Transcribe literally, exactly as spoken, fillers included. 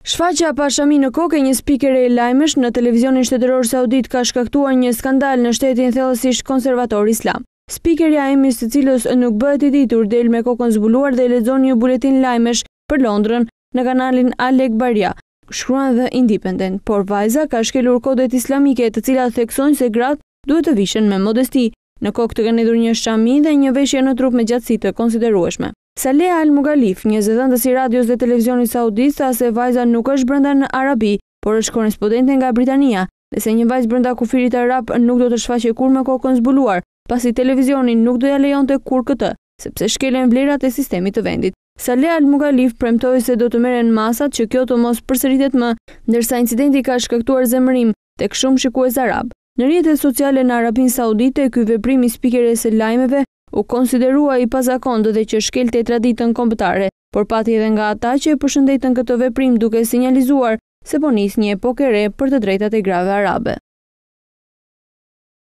Shfaqja Pashami në kokë e një spikere e lajmesh në televizionin shtetëror saudit ka shkaktuar një skandal në shtetin thellësisht konservator islam. Spikeria e emrit së cilës nuk bëhet i ditur del me kokën zbuluar dhe lexon një buletin lajmesh për Londrën në kanalin Al Ekbaria, shkruan The Independent, por vajza ka shkelur kodet islamike të cilat theksojnë se gratë duhet të vishen me modesti. Në kokë të kanë hedhur një shami dhe një veshje në trup me gjatësi të konsiderueshme. Saleh Al Mugalif, një zëdhënës i radios dhe televizionit saudit, tha se vajza nuk është brenda në Arabi, por është korrespondente nga Britania, dhe se një vajzë brenda kufirit arab nuk do të shfaqe kur me kokën zbuluar, pasi televizioni nuk do ja lejonte kur këtë, sepse shkelen vlerat e sistemit të vendit. Saleh Al Mugalif premtoi se do të merren masat që kjo të mos përsëritet më, ndërsa incidenti ka shkaktuar zemërim tek shumë shikues arab. Në rrjetet sociale në Arabinë Saudite, ky veprim i spikeres së lajmeve u konsiderua i pazakontë dhe që shkelte traditën kombëtare, por pati edhe nga ata që e përshëndetën këtë veprim duke sinjalizuar se po nis një epokë e re për të drejtat e grave arabe.